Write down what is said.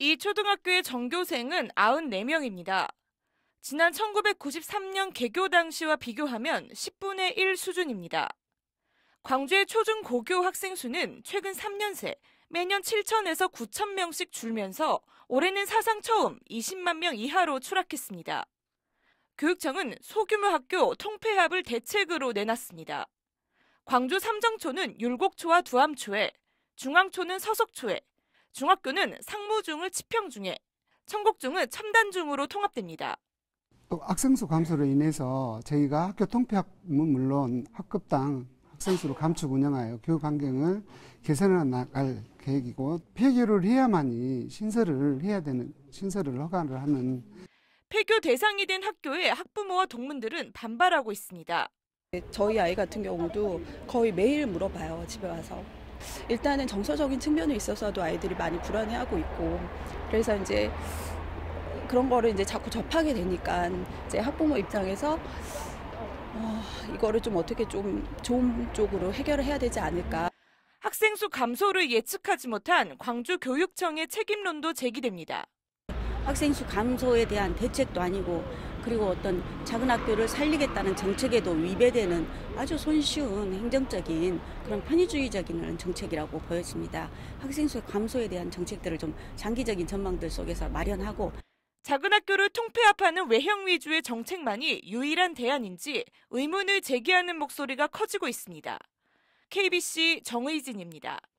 이 초등학교의 전교생은 94명입니다. 지난 1993년 개교 당시와 비교하면 10분의 1 수준입니다. 광주의 초중고교 학생 수는 최근 3년 새 매년 7천에서 9천 명씩 줄면서 올해는 사상 처음 20만 명 이하로 추락했습니다. 교육청은 소규모 학교 통폐합을 대책으로 내놨습니다. 광주 삼정초는 율곡초와 두암초에, 중앙초는 서석초에, 중학교는 상무중을 치평중에, 청곡중은 첨단중으로 통합됩니다. 학생 수 감소로 인해서 저희가 학교 통폐합은 물론 학급당 학생 수를 감축 운영하여 교육 환경을 개선해 나갈 계획이고, 폐교를 해야만이 신설을 허가를 하는. 폐교 대상이 된 학교에 학부모와 동문들은 반발하고 있습니다. 저희 아이 같은 경우도 거의 매일 물어봐요, 집에 와서. 일단은 정서적인 측면에 있어서도 아이들이 많이 불안해하고 있고, 그래서 이제 그런 거를 이제 자꾸 접하게 되니까 이제 학부모 입장에서 이거를 좀 어떻게 좀 좋은 쪽으로 해결을 해야 되지 않을까. 학생 수 감소를 예측하지 못한 광주교육청의 책임론도 제기됩니다. 학생 수 감소에 대한 대책도 아니고, 그리고 어떤 작은 학교를 살리겠다는 정책에도 위배되는 아주 손쉬운 행정적인 그런 편의주의적인 정책이라고 보여집니다. 학생 수 감소에 대한 정책들을 좀 장기적인 전망들 속에서 마련하고, 작은 학교를 통폐합하는 외형 위주의 정책만이 유일한 대안인지 의문을 제기하는 목소리가 커지고 있습니다. KBC 정의진입니다.